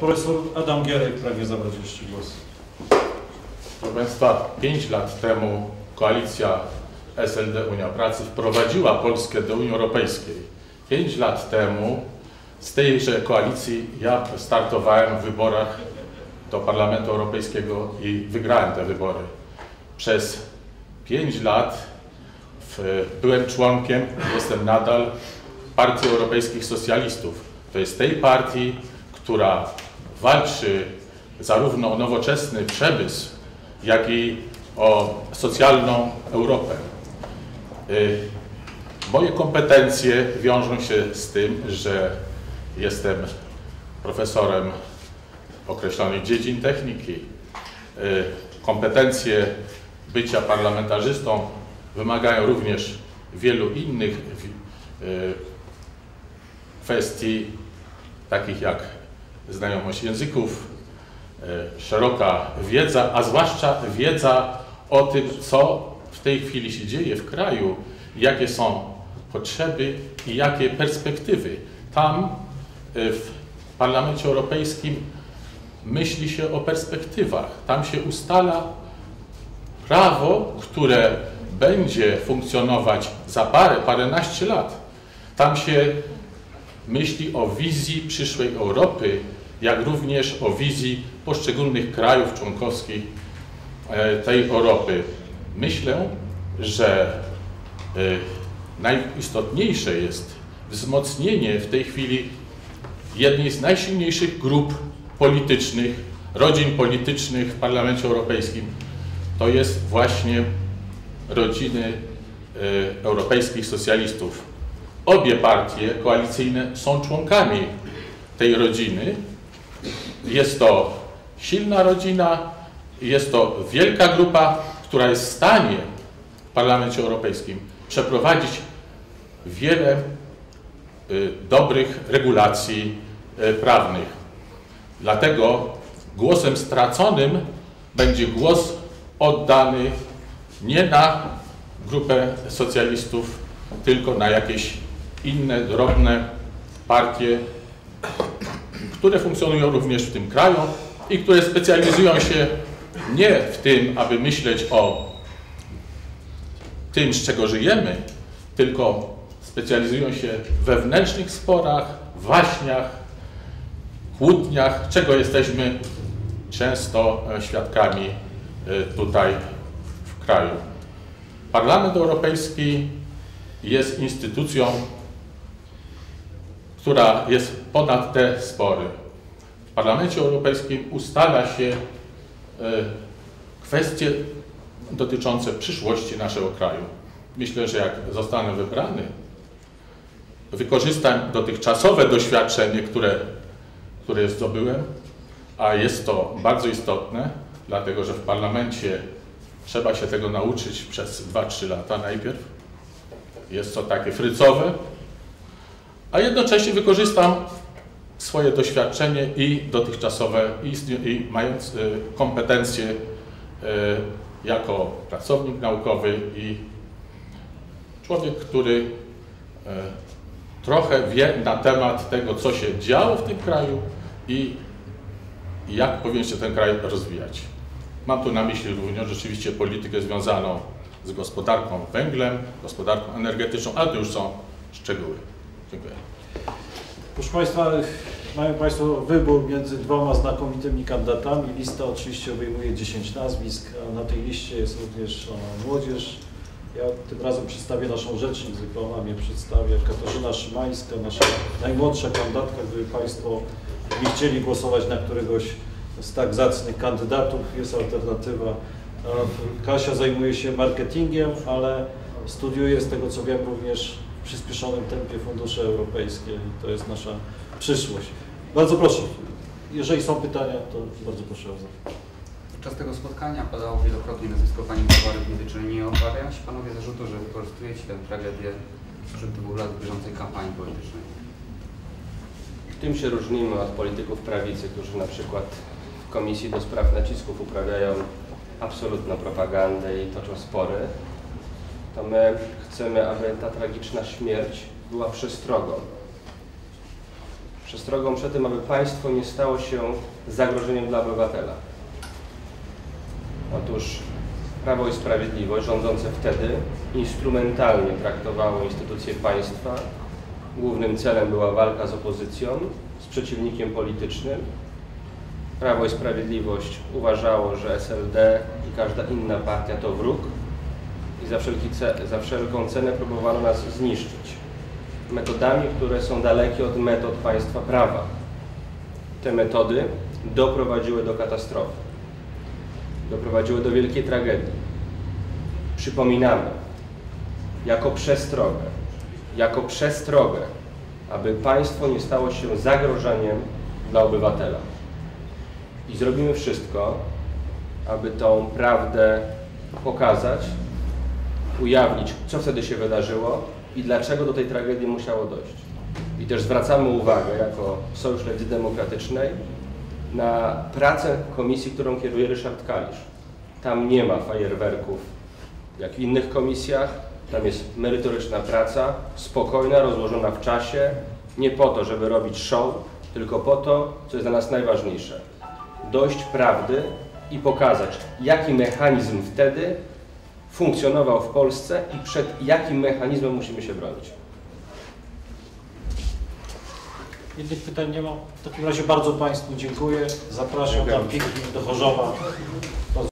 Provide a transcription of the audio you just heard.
profesor Adam Gierek pragnie zabrać jeszcze głos. Proszę Państwa, 5 lat temu koalicja SLD Unia Pracy wprowadziła Polskę do Unii Europejskiej. 5 lat temu z tejże koalicji ja startowałem w wyborach do Parlamentu Europejskiego i wygrałem te wybory. Przez 5 lat byłem członkiem, jestem nadal, Partii Europejskich Socjalistów. To jest tej partii, która walczy zarówno o nowoczesny przemysł, jak i o socjalną Europę. Moje kompetencje wiążą się z tym, że jestem profesorem określonych dziedzin techniki. Kompetencje bycia parlamentarzystą wymagają również wielu innych kwestii, takich jak znajomość języków, szeroka wiedza, a zwłaszcza wiedza o tym, co w tej chwili się dzieje w kraju, jakie są potrzeby i jakie perspektywy. Tam w Parlamencie Europejskim myśli się o perspektywach. Tam się ustala prawo, które będzie funkcjonować za paręnaście lat. Tam się myśli o wizji przyszłej Europy, jak również o wizji poszczególnych krajów członkowskich tej Europy. Myślę, że najistotniejsze jest wzmocnienie w tej chwili jednej z najsilniejszych grup politycznych, rodzin politycznych w Parlamencie Europejskim. To jest właśnie rodziny europejskich socjalistów. Obie partie koalicyjne są członkami tej rodziny. Jest to silna rodzina, jest to wielka grupa, która jest w stanie w Parlamencie Europejskim przeprowadzić wiele dobrych regulacji prawnych. Dlatego głosem straconym będzie głos oddany nie na grupę socjalistów, tylko na jakieś inne, drobne partie, które funkcjonują również w tym kraju i które specjalizują się nie w tym, aby myśleć o tym, z czego żyjemy, tylko specjalizują się w wewnętrznych sporach, waśniach, kłótniach, czego jesteśmy często świadkami tutaj w kraju. Parlament Europejski jest instytucją, która jest ponad te spory. W Parlamencie Europejskim ustala się kwestie dotyczące przyszłości naszego kraju. Myślę, że jak zostanę wybrany, wykorzystam dotychczasowe doświadczenie, które zdobyłem, a jest to bardzo istotne, dlatego że w parlamencie trzeba się tego nauczyć przez 2-3 lata najpierw. Jest to takie frycowe, a jednocześnie wykorzystam swoje doświadczenie i dotychczasowe, i mając kompetencje jako pracownik naukowy i człowiek, który trochę wie na temat tego, co się działo w tym kraju i jak powinien się ten kraj rozwijać. Mam tu na myśli również rzeczywiście politykę związaną z gospodarką węglem, gospodarką energetyczną, ale to już są szczegóły. Dziękuję. Proszę Państwa, mają Państwo wybór między dwoma znakomitymi kandydatami. Lista oczywiście obejmuje 10 nazwisk, a na tej liście jest również młodzież. Ja tym razem przedstawię naszą rzecznik, zwykle ona mnie przedstawia, Katarzyna Szymańska, nasza najmłodsza kandydatka. Gdyby Państwo nie chcieli głosować na któregoś z tak zacnych kandydatów, jest alternatywa. Kasia zajmuje się marketingiem, ale studiuje, z tego co wiem, również w przyspieszonym tempie fundusze europejskie i to jest nasza przyszłość. Bardzo proszę, jeżeli są pytania, to bardzo proszę o zadanie. Podczas tego spotkania padało wielokrotnie nazwisko pani Barbary Gmidy. Czy nie obawiają się panowie zarzutu, że wykorzystujecie tę tragedię sprzed 2 lat bieżącej kampanii politycznej? W tym się różnimy od polityków prawicy, którzy na przykład w Komisji do Spraw Nacisków uprawiają absolutną propagandę i toczą spory. To my chcemy, aby ta tragiczna śmierć była przestrogą. Przestrogą przed tym, aby państwo nie stało się zagrożeniem dla obywatela. Otóż Prawo i Sprawiedliwość, rządzące wtedy, instrumentalnie traktowało instytucje państwa. Głównym celem była walka z opozycją, z przeciwnikiem politycznym. Prawo i Sprawiedliwość uważało, że SLD i każda inna partia to wróg i za wszelką cenę próbowano nas zniszczyć metodami, które są dalekie od metod państwa prawa. Te metody doprowadziły do katastrofy, doprowadziły do wielkiej tragedii. Przypominamy, jako przestrogę, aby państwo nie stało się zagrożeniem dla obywatela. I zrobimy wszystko, aby tą prawdę pokazać, ujawnić, co wtedy się wydarzyło i dlaczego do tej tragedii musiało dojść. I też zwracamy uwagę, jako Sojusz Lewicy Demokratycznej, na pracę komisji, którą kieruje Ryszard Kalisz. Tam nie ma fajerwerków, jak w innych komisjach. Tam jest merytoryczna praca, spokojna, rozłożona w czasie, nie po to, żeby robić show, tylko po to, co jest dla nas najważniejsze. Dojść prawdy i pokazać, jaki mechanizm wtedy funkcjonował w Polsce i przed jakim mechanizmem musimy się bronić. Innych pytań nie ma. W takim razie bardzo Państwu dziękuję. Zapraszam na piknik do Chorzowa. Bardzo